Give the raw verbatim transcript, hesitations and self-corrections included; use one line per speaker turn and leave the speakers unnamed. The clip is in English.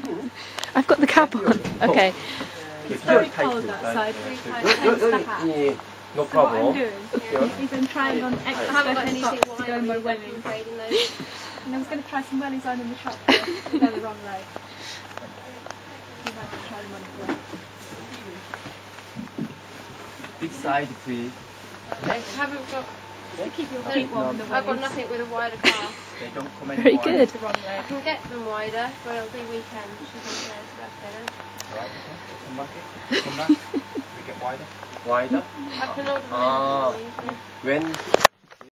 I've got the cap on. Okay.
It's very cold outside.
Yeah, no
So what I'm
problem.
doing is I'm trying on extra special socks to go in my wellies. And I was going to try some wellies on in the shop, but I go the wrong way. I'm about to try them on the way.
Big side, please.
I haven't got.
To keep your feet warm in the wellies.
I've got nothing with a wider calf.
They don't come any
Very
wider.
good.
The wrong way.
I can get them wider, but it'll be weekend. She's on there, so
Right, okay. Come back here. Come back. We get wider. Wider?
I can order them
Ah.
in.
When